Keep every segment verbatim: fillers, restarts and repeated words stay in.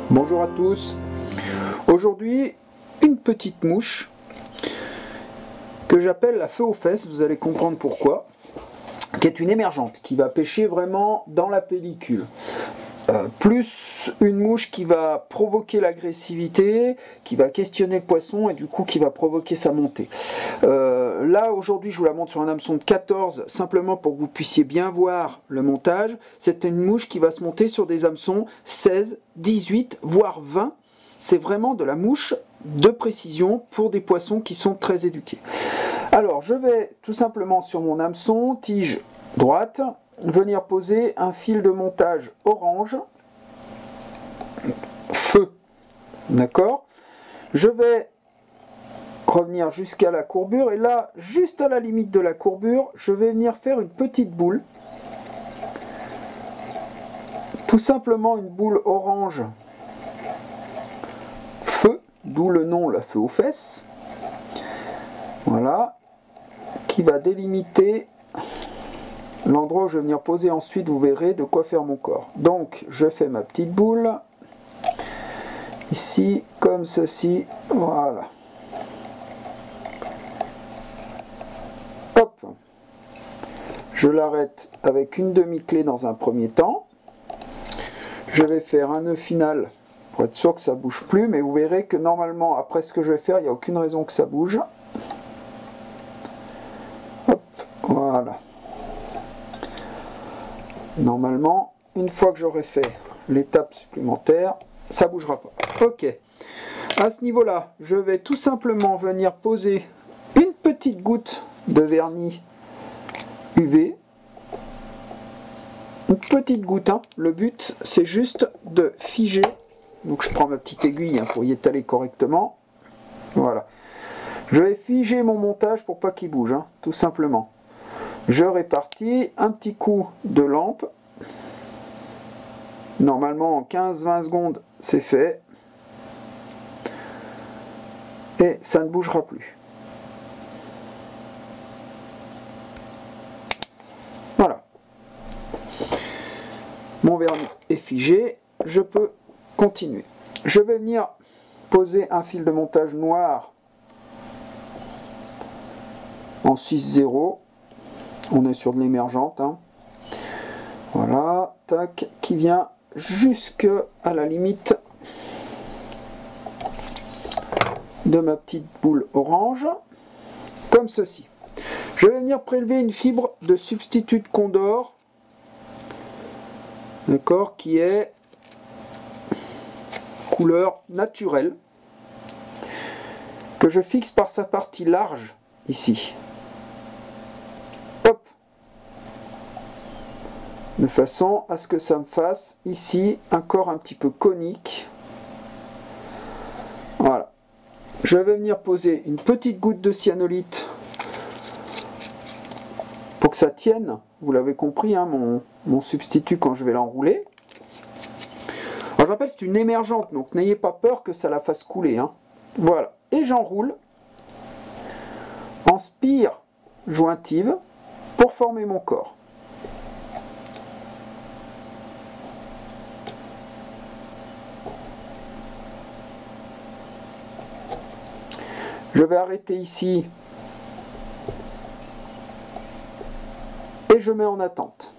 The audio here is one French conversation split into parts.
Bonjour à tous. Aujourd'hui, une petite mouche que j'appelle la feu aux fesses, vous allez comprendre pourquoi, qui est une émergente, qui va pêcher vraiment dans la pellicule. Euh, plus une mouche qui va provoquer l'agressivité, qui va questionner le poisson et du coup qui va provoquer sa montée. Euh, là aujourd'hui je vous la montre sur un hameçon de quatorze, simplement pour que vous puissiez bien voir le montage. C'est une mouche qui va se monter sur des hameçons seize, dix-huit, voire vingt. C'est vraiment de la mouche de précision pour des poissons qui sont très éduqués. Alors je vais tout simplement sur mon hameçon, tige droite, venir poser un fil de montage orange, feu, d'accord. Je vais revenir jusqu'à la courbure et là, juste à la limite de la courbure, je vais venir faire une petite boule, tout simplement une boule orange, feu, d'où le nom la feu aux fesses, voilà, qui va délimiter l'endroit où je vais venir poser ensuite, vous verrez de quoi faire mon corps. Donc je fais ma petite boule ici comme ceci, voilà, hop, je l'arrête avec une demi-clé dans un premier temps. Je vais faire un nœud final pour être sûr que ça bouge plus, mais vous verrez que normalement après ce que je vais faire, il n'y a aucune raison que ça bouge. Hop, voilà. Normalement, une fois que j'aurai fait l'étape supplémentaire, ça ne bougera pas. Ok. À ce niveau-là, je vais tout simplement venir poser une petite goutte de vernis U V. Une petite goutte. Hein. Le but, c'est juste de figer. Donc je prends ma petite aiguille hein, pour y étaler correctement. Voilà. Je vais figer mon montage pour pas qu'il bouge, hein, tout simplement. Je répartis un petit coup de lampe. Normalement en quinze vingt secondes c'est fait. Et ça ne bougera plus. Voilà. Mon vernis est figé. Je peux continuer. Je vais venir poser un fil de montage noir en six zéro. On est sur de l'émergente, hein. Voilà, tac, qui vient jusque à la limite de ma petite boule orange, comme ceci. Je vais venir prélever une fibre de substitut de Condor, d'accord, qui est couleur naturelle, que je fixe par sa partie large ici. De façon à ce que ça me fasse ici un corps un petit peu conique. Voilà. Je vais venir poser une petite goutte de cyanolite pour que ça tienne. Vous l'avez compris, hein, mon, mon substitut quand je vais l'enrouler. Alors je rappelle, c'est une émergente, donc n'ayez pas peur que ça la fasse couler. Hein. Voilà. Et j'enroule en spire jointive pour former mon corps. Je vais arrêter ici et je mets en attente.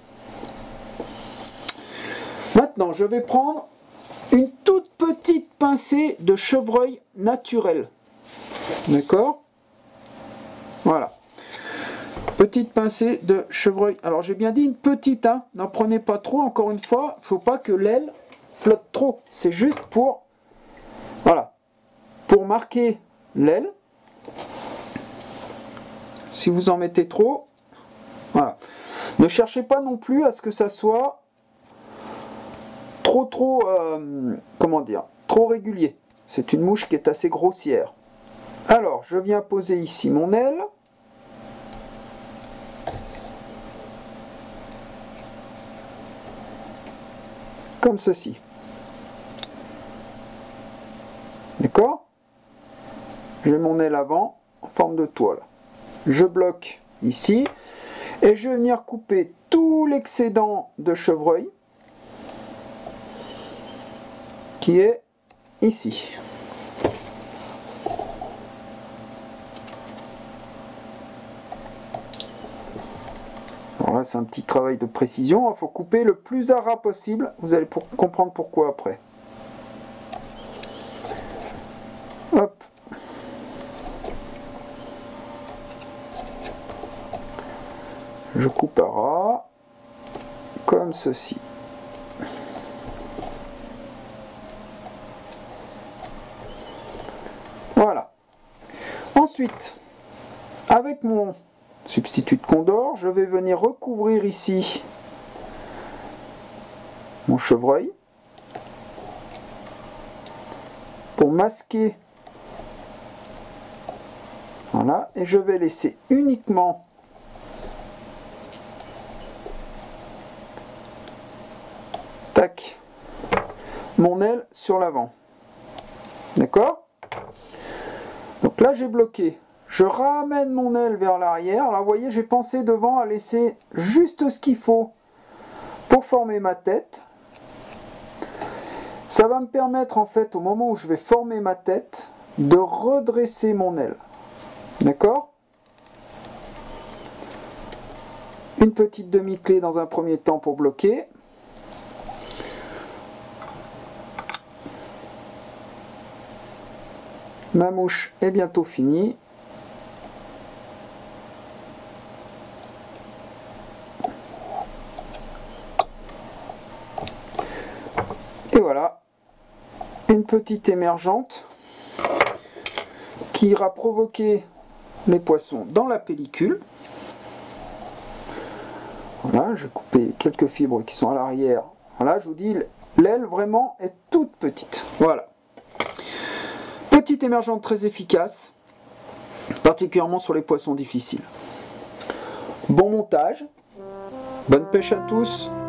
Maintenant, je vais prendre une toute petite pincée de chevreuil naturel. D'accord? Voilà. Petite pincée de chevreuil. Alors, j'ai bien dit une petite, hein. N'en prenez pas trop, encore une fois. Il ne faut pas que l'aile flotte trop. C'est juste pour, voilà, pour marquer l'aile. Si vous en mettez trop, voilà. Ne cherchez pas non plus à ce que ça soit trop trop euh, comment dire, trop régulier. C'est une mouche qui est assez grossière. Alors, je viens poser ici mon aile. Comme ceci. D'accord? J'ai mon aile avant en forme de toile. Je bloque ici et je vais venir couper tout l'excédent de chevreuil qui est ici. Alors là, c'est un petit travail de précision. Il faut couper le plus à ras possible. Vous allez pour comprendre pourquoi après. Hop. Je coupe à ras, comme ceci. Voilà. Ensuite, avec mon substitut de Condor, je vais venir recouvrir ici mon chevreuil pour masquer. Voilà, et je vais laisser uniquement tac mon aile sur l'avant. D'accord? Donc là j'ai bloqué. Je ramène mon aile vers l'arrière. Là vous voyez, j'ai pensé devant à laisser juste ce qu'il faut pour former ma tête. Ça va me permettre en fait au moment où je vais former ma tête de redresser mon aile. D'accord? Une petite demi-clé dans un premier temps pour bloquer. Ma mouche est bientôt finie. Et voilà, une petite émergente qui ira provoquer les poissons dans la pellicule. Voilà, je vais couper quelques fibres qui sont à l'arrière. Voilà, je vous dis, l'aile vraiment est toute petite. Voilà. Petite émergente très efficace, particulièrement sur les poissons difficiles. Bon montage, bonne pêche à tous.